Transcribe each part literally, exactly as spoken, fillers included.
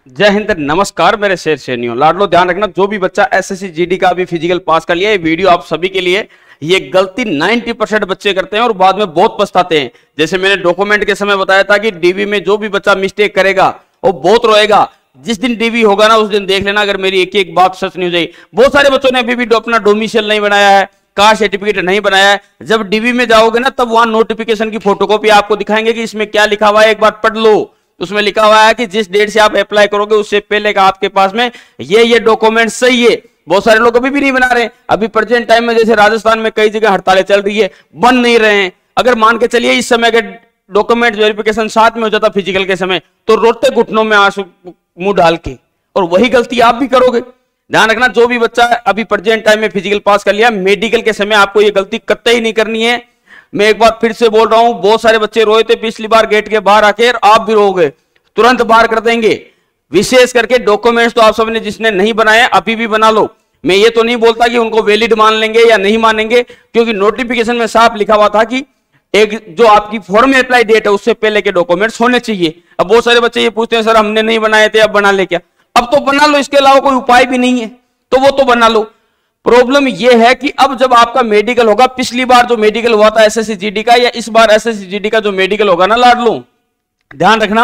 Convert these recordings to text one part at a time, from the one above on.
जय हिंद, नमस्कार मेरे शेर शेरनियों, लाडलो ध्यान रखना। जो भी बच्चा एसएससी जीडी का अभी फिजिकल पास कर लिया, ये वीडियो आप सभी के लिए। ये गलती नब्बे परसेंट बच्चे करते हैं और बाद में बहुत पछताते हैं। जैसे मैंने डॉक्यूमेंट के समय बताया था कि डीवी में जो भी बच्चा मिस्टेक करेगा वो बहुत रोएगा। जिस दिन डीवी होगा ना उस दिन देख लेना अगर मेरी एक एक बात सच नहीं हो जाए। बहुत सारे बच्चों ने अभी भी अपना डोमिसाइल नहीं बनाया है, कास्ट सर्टिफिकेट नहीं बनाया है। जब डीवी में जाओगे ना तब वहां नोटिफिकेशन की फोटोकॉपी आपको दिखाएंगे कि इसमें क्या लिखा हुआ है, एक बार पढ़ लो। उसमें लिखा हुआ है कि जिस डेट से आप अप्लाई करोगे उससे पहले का आपके पास में ये ये डॉक्यूमेंट सही है। बहुत सारे लोग अभी भी नहीं बना रहे। अभी प्रेजेंट टाइम में जैसे राजस्थान में कई जगह हड़तालें चल रही है, बन नहीं रहे हैं। अगर मान के चलिए इस समय अगर डॉक्यूमेंट वेरिफिकेशन साथ में हो जाता फिजिकल के समय, तो रोते घुटनों में आंसू मुंह डाल के, और वही गलती आप भी करोगे। ध्यान रखना, जो भी बच्चा अभी प्रेजेंट टाइम में फिजिकल पास कर लिया, मेडिकल के समय आपको ये गलती कतई नहीं करनी है। मैं एक बार फिर से बोल रहा हूं, बहुत सारे बच्चे रोए थे पिछली बार गेट के बाहर आके, आप भी रोगे, तुरंत बाहर कर देंगे। विशेष करके डॉक्यूमेंट्स तो आप सबने जिसने नहीं बनाए अभी भी बना लो। मैं ये तो नहीं बोलता कि उनको वैलिड मान लेंगे या नहीं मानेंगे, क्योंकि नोटिफिकेशन में साफ लिखा हुआ था कि एक जो आपकी फॉर्म में अप्लाई डेट है उससे पहले के डॉक्यूमेंट्स होने चाहिए। अब बहुत सारे बच्चे ये पूछते हैं सर हमने नहीं बनाए थे, अब बना ले क्या? अब तो बना लो, इसके अलावा कोई उपाय भी नहीं है तो वो तो बना लो। प्रॉब्लम ये है कि अब जब आपका मेडिकल होगा, पिछली बार जो मेडिकल हुआ था एसएससी जीडी का, या इस बार एसएससी जीडी का जो मेडिकल होगा ना लाडलो, ध्यान रखना,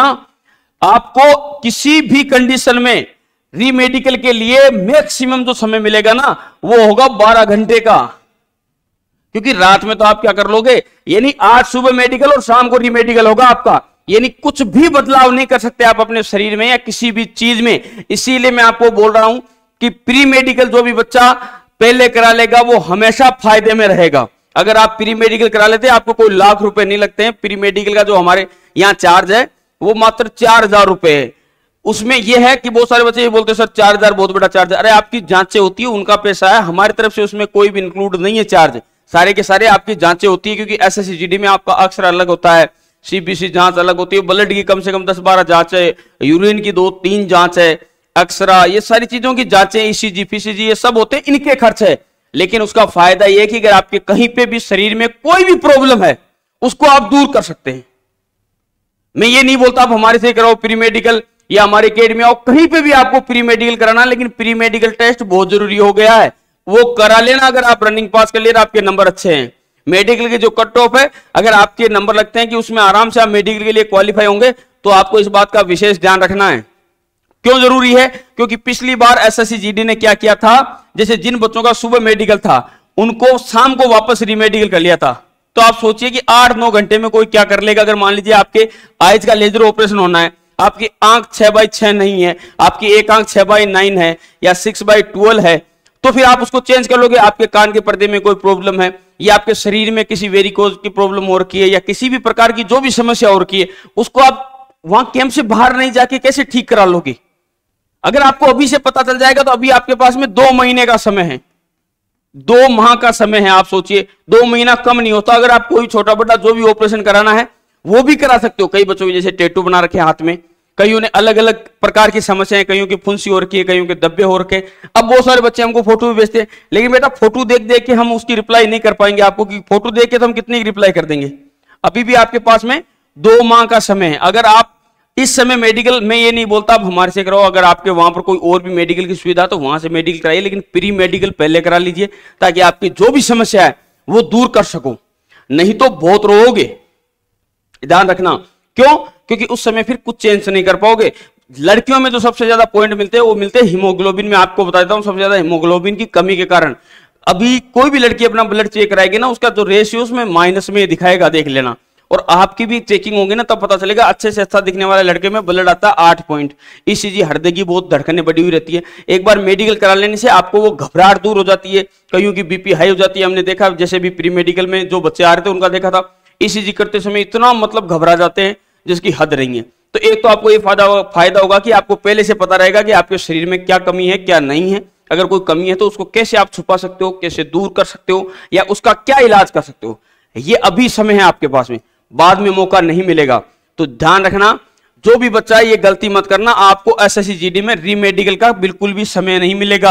आपको किसी भी कंडीशन में री मेडिकल के लिए मैक्सिमम जो समय मिलेगा ना वो होगा बारह घंटे का। क्योंकि रात में तो आप क्या कर लोगे, यानी आज सुबह मेडिकल और शाम को री मेडिकल होगा आपका, यानी कुछ भी बदलाव नहीं कर सकते आप अपने शरीर में या किसी भी चीज में। इसीलिए मैं आपको बोल रहा हूं कि प्री मेडिकल जो भी बच्चा पहले करा लेगा वो हमेशा फायदे में रहेगा। अगर आप प्री मेडिकल करा लेते हैं आपको कोई लाख रुपए नहीं लगते हैं। प्री मेडिकल का जो हमारे यहाँ चार्ज है वो मात्र चार हजार रुपए है। उसमें यह है कि बहुत सारे बच्चे ये बोलते हैं सर चार हजार बहुत बड़ा चार्ज है। अरे आपकी जांचें होती है, उनका पैसा है, हमारी तरफ से उसमें कोई भी इंक्लूड नहीं है चार्ज। सारे के सारे आपकी जांचें होती है, क्योंकि एसएससी जीडी में आपका अक्सर अलग होता है, सीबीसी जांच अलग होती है, ब्लड की कम से कम दस बारह जांच है, यूरिन की दो तीन जांच है, अक्सरा, ये सारी चीजों की जांचें, ईसीजी फीसीजी ये सब होते हैं, इनके खर्च है। लेकिन उसका फायदा यह है कि अगर आपके कहीं पे भी शरीर में कोई भी प्रॉब्लम है उसको आप दूर कर सकते हैं। मैं ये नहीं बोलता आप हमारे से कराओ प्री मेडिकल या हमारे अकेडमी आओ, कहीं पे भी आपको प्री मेडिकल कराना, लेकिन प्री मेडिकल टेस्ट बहुत जरूरी हो गया है, वो करा लेना। अगर आप रनिंग पास कर लिए आपके नंबर अच्छे हैं, मेडिकल के जो कट ऑफ है अगर आपके नंबर लगते हैं कि उसमें आराम से आप मेडिकल के लिए क्वालिफाई होंगे, तो आपको इस बात का विशेष ध्यान रखना है। क्यों जरूरी है? क्योंकि पिछली बार एसएससी जीडी ने क्या किया था, जैसे जिन बच्चों का सुबह मेडिकल था उनको शाम को वापस रीमेडिकल कर लिया था। तो आप सोचिए कि आठ नौ घंटे में कोई क्या कर लेगा। अगर मान लीजिए आपके आइज का लेजर ऑपरेशन होना है, आपकी आंख छह बाई छह नहीं है, आपकी एक आंख छह बाई नाइन है या सिक्स बाई ट्वेल्व है, तो फिर आप उसको चेंज कर लोगे। आपके कान के पर्दे में कोई प्रॉब्लम है या आपके शरीर में किसी वेरिकोज की प्रॉब्लम हो रखी है या किसी भी प्रकार की जो भी समस्या हो रखी है, उसको आप वहां कैंप से बाहर नहीं जाके कैसे ठीक करा लोगे? अगर आपको अभी से पता चल जाएगा तो अभी आपके पास में दो महीने का समय है, दो माह का समय है। आप सोचिए, दो महीना कम नहीं होता। अगर आप कोई छोटा बड़ा जो भी ऑपरेशन कराना है वो भी करा सकते हो। कई बच्चों की जैसे टैटू बना रखे हाथ में, कईयों ने अलग अलग प्रकार की समस्याएं, कईयों की फुंसी हो रखी है, कईयों के धब्बे हो रखे। अब बहुत सारे बच्चे हमको फोटो भी भेजते हैं, लेकिन बेटा फोटो देख देख के हम उसकी रिप्लाई नहीं कर पाएंगे आपको, कि फोटो देख के तो हम कितनी रिप्लाई कर देंगे। अभी भी आपके पास में दो माह का समय है। अगर आप इस समय मेडिकल, मैं ये नहीं बोलता आप हमारे से कराओ, अगर आपके वहां पर कोई और भी मेडिकल की सुविधा तो वहां से मेडिकल कराइए, लेकिन प्री मेडिकल पहले करा लीजिए ताकि आपकी जो भी समस्या है वो दूर कर सको। नहीं तो बहुत रोओगे, ध्यान रखना। क्यों? क्योंकि उस समय फिर कुछ चेंज नहीं कर पाओगे। लड़कियों में जो सबसे ज्यादा पॉइंट मिलते हैं वो मिलते हैं हीमोग्लोबिन में। आपको बता देता हूं, सबसे ज्यादा हीमोग्लोबिन की कमी के कारण अभी कोई भी लड़की अपना ब्लड चेक कराएगी ना, उसका जो रेशियो उसमें माइनस में दिखाएगा, देख लेना। और आपकी भी चेकिंग होगी ना तब पता चलेगा। अच्छे से अच्छा दिखने वाले लड़के में ब्लड आता है आठ पॉइंट। ईसीजी हृदय की बहुत धड़कनें बढ़ी हुई रहती है। एक बार मेडिकल करा लेने से आपको वो घबराहट दूर हो जाती है। कईयों की बीपी हाई हो जाती है, हमने देखा। जैसे भी प्री मेडिकल में जो बच्चे आ रहे थे उनका देखा था, ईसीजी करते समय इतना मतलब घबरा जाते हैं जिसकी हद नहीं है। तो एक तो आपको ये फायदा फायदा होगा कि आपको पहले से पता रहेगा कि आपके शरीर में क्या कमी है क्या नहीं है। अगर कोई कमी है तो उसको कैसे आप छुपा सकते हो, कैसे दूर कर सकते हो, या उसका क्या इलाज कर सकते हो। ये अभी समय है आपके पास में, बाद में मौका नहीं मिलेगा। तो ध्यान रखना, जो भी बच्चा ये गलती मत करना। आपको एसएससी जीडी में री मेडिकल का बिल्कुल भी समय नहीं मिलेगा,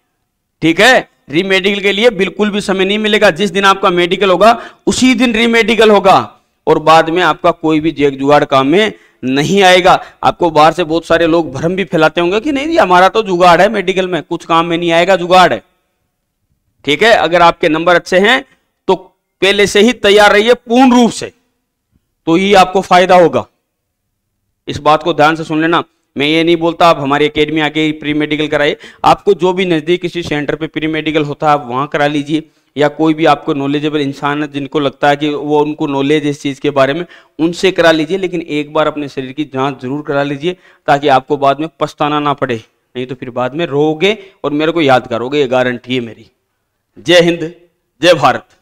ठीक है? री मेडिकल के लिए बिल्कुल भी समय नहीं मिलेगा। जिस दिन आपका मेडिकल होगा उसी दिन री मेडिकल होगा, और बाद में आपका कोई भी जेग जुगाड़ काम में नहीं आएगा। आपको बाहर से बहुत सारे लोग भ्रम भी फैलाते होंगे कि नहीं जी हमारा तो जुगाड़ है, मेडिकल में कुछ काम में नहीं आएगा, जुगाड़ है। ठीक है, अगर आपके नंबर अच्छे हैं तो पहले से ही तैयार रहिए पूर्ण रूप से, तो ही आपको फायदा होगा। इस बात को ध्यान से सुन लेना। मैं ये नहीं बोलता आप हमारी एकेडमी आके प्री मेडिकल कराइए, आपको जो भी नजदीक किसी सेंटर पे प्री मेडिकल होता है आप वहां करा लीजिए, या कोई भी आपको नॉलेजेबल इंसान है जिनको लगता है कि वो उनको नॉलेज है इस चीज के बारे में, उनसे करा लीजिए। लेकिन एक बार अपने शरीर की जांच जरूर करा लीजिए ताकि आपको बाद में पछताना ना पड़े, नहीं तो फिर बाद में रोओगे और मेरे को याद करोगे, ये गारंटी है मेरी। जय हिंद, जय भारत।